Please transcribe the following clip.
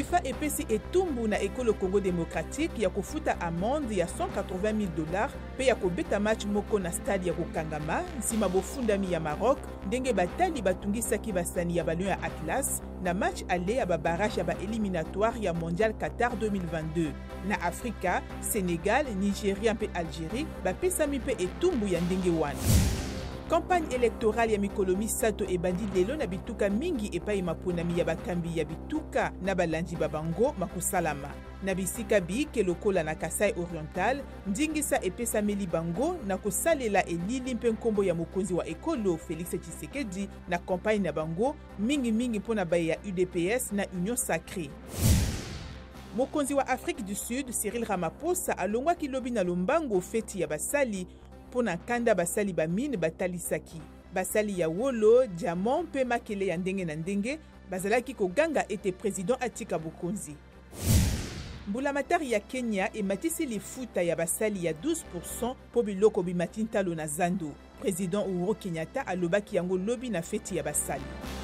FIFA epesi etumbu na ekolo Congo démocratique ya kofuta amende ya $180,000 pe ya kobeta match moko na stade ya kokangama nsima bofundami ya Maroc ndenge batali batungisaki basani ya Ballon ya Atlas na match aller ya babarrage ya baéliminatoire ya Mondial Qatar 2022. Na Afrika, Sénégal, Nigeria pe Algérie bapesami pe etumbu ya ndenge wana. Campagne électorale ya mikolo misato ebandi lelo na bituka mingi epai maponami ya bakambi ya bituka na balandi babango makusalama. Na bisika biike lokola na Kasai Oriental, ndingisa epesameli bango na kosalela elili mpe nkombo ya mokonzi wa ekolo Félix Tshisekedi na campagne na bango mingi mpona baye ya UDPS na Union Sacrée. Mokonzi wa Afrique du Sud Cyril Ramaphosa alongwaki lobi na lombango feti ya basali pona kanda basali bamine batalisaki. Basali ya wolo, diamant pe makele ya ndenge na ndenge bazalaki koganga ete président atika bokonzi. Mbulamatari ya Kenya ematisi lifuta ya basali ya 12% po biloko bimatintalo na zando. Président Uhuru Kenyatta alobaki yango lobi na feti ya basali.